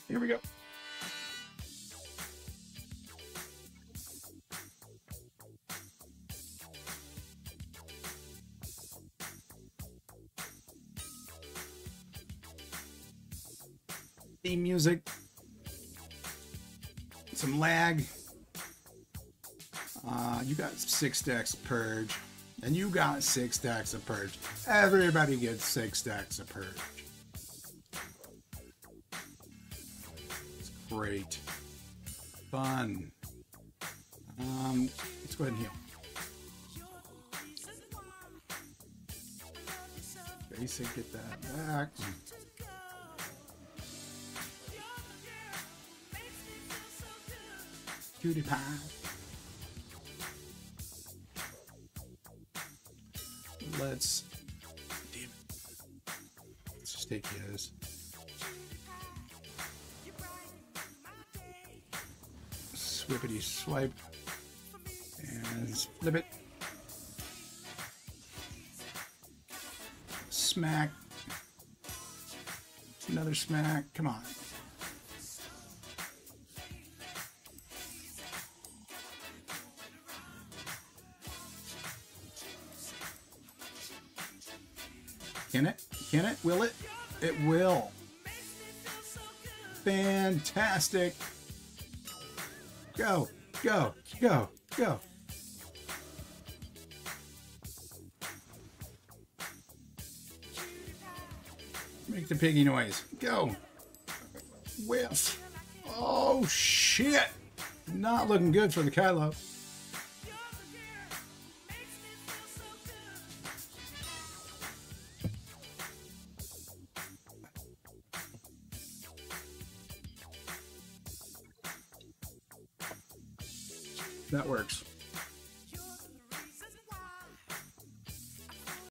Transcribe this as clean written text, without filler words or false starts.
Here we go. Theme music. Some lag. You got 6 stacks of Purge. And you got 6 stacks of Purge. Everybody gets 6 stacks of Purge. It's great. Fun. Let's go ahead and heal. Basic, get that back. Cutie pie. Let's just take his. Swippity swipe and flip it. Smack. Another smack. Come on. Can it? Can it? Will it? It will. Fantastic. Go, go, go, go. Make the piggy noise. Go. Whiff. Oh, shit. Not looking good for the Kylo. That works.